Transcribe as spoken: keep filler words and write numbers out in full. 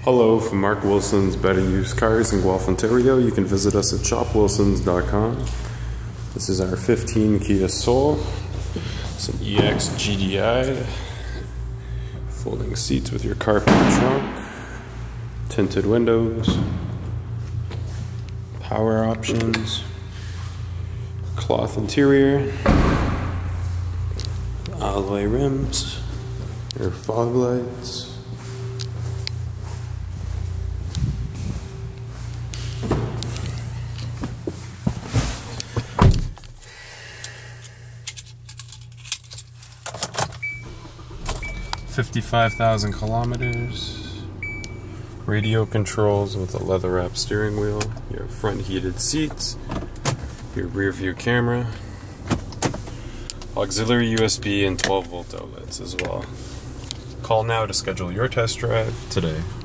Hello, from Mark Wilson's Better Used Cars in Guelph, Ontario. You can visit us at shop wilsons dot com. This is our fifteen Kia Soul. It's an E X G D I. Folding seats with your carpet trunk. Tinted windows. Power options. Cloth interior. Alloy rims. Your fog lights. fifty-five thousand kilometers, radio controls with a leather wrapped steering wheel, your front heated seats, your rear view camera, auxiliary U S B and twelve volt outlets as well. Call now to schedule your test drive today.